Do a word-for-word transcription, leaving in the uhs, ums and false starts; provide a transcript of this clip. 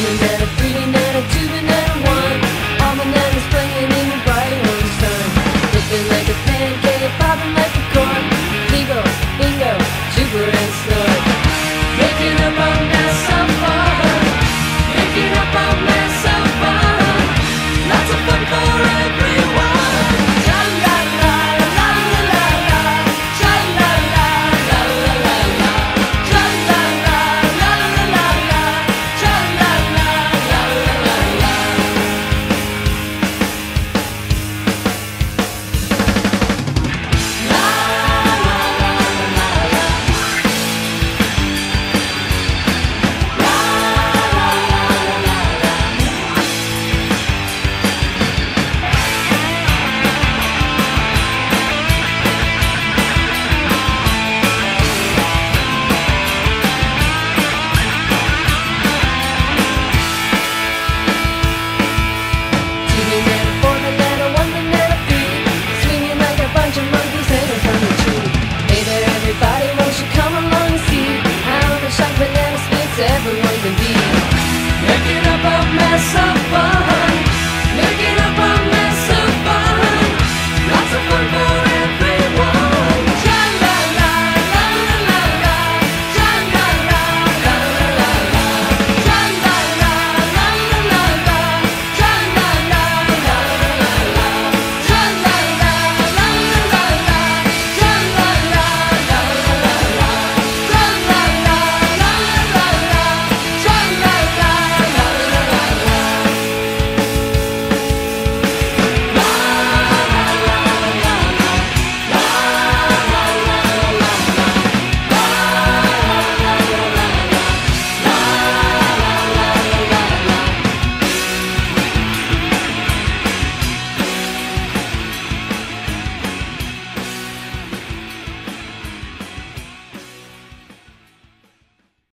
One banana, three banana, two banana, one. All bananas playing in the bright orange sun. Flipping like a pancake, popping like a corn. Eagle, bingo, jubber and snort. Making up a mess of fun. Making up a mess of fun. Lots of fun for everyone. Cha-la-la, la-la-la-la. Cha-la-la, la-la-la-la. Cha-la-la, la-la-la-la. Cha-la-la, la-la-la-la. Two banana, four banana, one banana, three. Swinging like a bunch of monkeys hanging from the tree. Hey there, everybody, won't you come along and see how the sharp banana splits everyone can be? Making up a mess of fun.